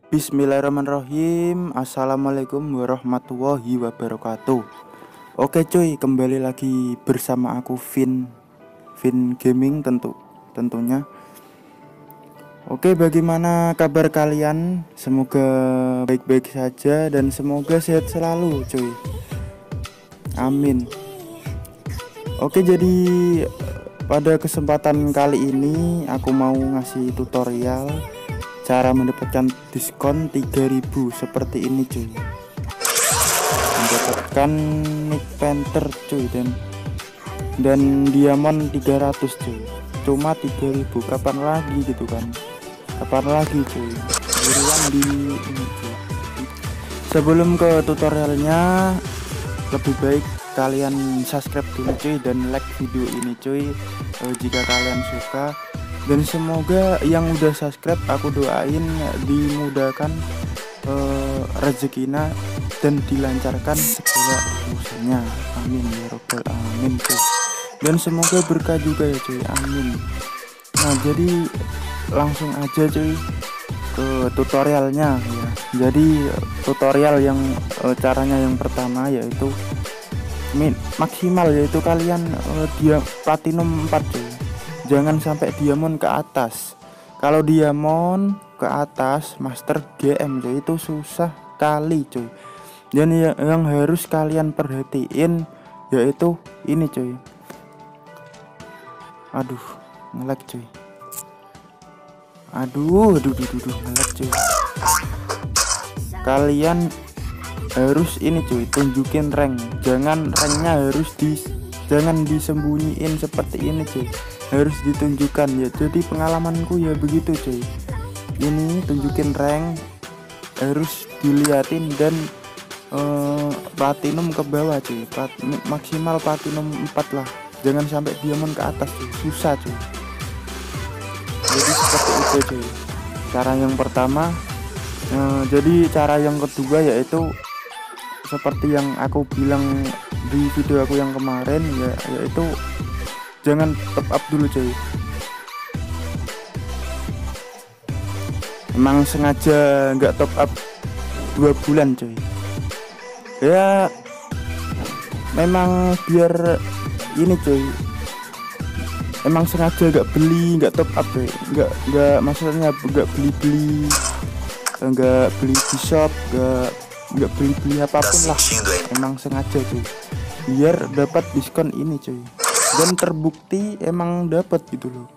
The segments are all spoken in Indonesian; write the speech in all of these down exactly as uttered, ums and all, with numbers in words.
Bismillahirrahmanirrahim. Assalamualaikum warahmatullahi wabarakatuh. Oke cuy, kembali lagi bersama aku Vin Vin Gaming tentu tentunya. Oke, bagaimana kabar kalian? Semoga baik-baik saja dan semoga sehat selalu cuy. Amin. Oke, jadi pada kesempatan kali ini aku mau ngasih tutorial cara mendapatkan diskon tiga ribu seperti ini cuy. Mendapatkan Nick Panther cuy dan dan diamond tiga ratus cuy. Cuma tiga ribu, kapan lagi gitu kan? Kapan lagi cuy? Buruan di ini cuy. Sebelum ke tutorialnya, lebih baik kalian subscribe dulu cuy dan like video ini cuy, eh, jika kalian suka. Dan semoga yang udah subscribe aku doain dimudahkan uh, rezekinya dan dilancarkan segala urusannya. Amin ya robbal alamin cuy. Dan semoga berkah juga ya cuy. Amin. Nah, jadi langsung aja cuy ke tutorialnya ya. Jadi tutorial yang uh, caranya yang pertama yaitu min maksimal, yaitu kalian uh, dia platinum empat cuy. Jangan sampai diamond ke atas. Kalau diamond ke atas master G M cuy, itu susah kali cuy. Dan yang, yang harus kalian perhatiin yaitu ini cuy. Aduh, ngelag cuy. Aduh, aduh, aduh, aduh, ngelag cuy. Kalian harus ini cuy, tunjukin rank. Jangan ranknya harus di jangan disembunyiin seperti ini cuy. Harus ditunjukkan ya. Jadi pengalamanku ya begitu cuy. Ini tunjukin rank, harus diliatin dan uh, platinum ke bawah cuy. Plat, maksimal platinum empat lah. Jangan sampai diamond ke atas cuy. Susah cuy. Jadi seperti itu cuy. Cara yang pertama. Uh, jadi cara yang kedua yaitu seperti yang aku bilang di video aku yang kemarin ya, yaitu jangan top up dulu cuy. Emang sengaja nggak top up dua bulan cuy. Ya memang biar ini cuy. Emang sengaja nggak beli, nggak top up cuy. Nggak nggak maksudnya nggak beli-beli, nggak beli di shop, nggak nggak beli-beli apapun lah. Emang sengaja cuy. Biar dapat diskon ini cuy. Dan terbukti emang dapat gitu loh.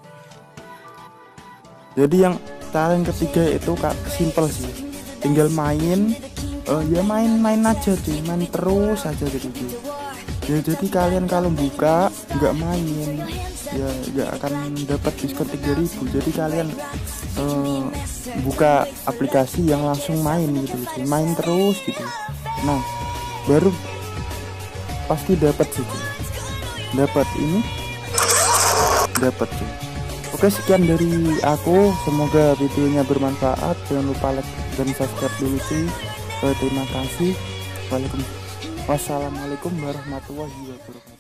Jadi yang cara yang ketiga itu simple sih, tinggal main, uh, ya main-main aja cuy, main terus aja gitu cuy. Ya jadi kalian kalau buka nggak main ya nggak akan dapat diskon tiga ribu. Jadi kalian uh, buka aplikasi yang langsung main gitu cuy, main terus gitu. Nah baru pasti dapat sih cuy. Dapat ini dapat cuy. Oke, sekian dari aku, semoga videonya bermanfaat. Jangan lupa like dan subscribe dulu cuy. Terima kasih. Wassalamualaikum warahmatullahi wabarakatuh.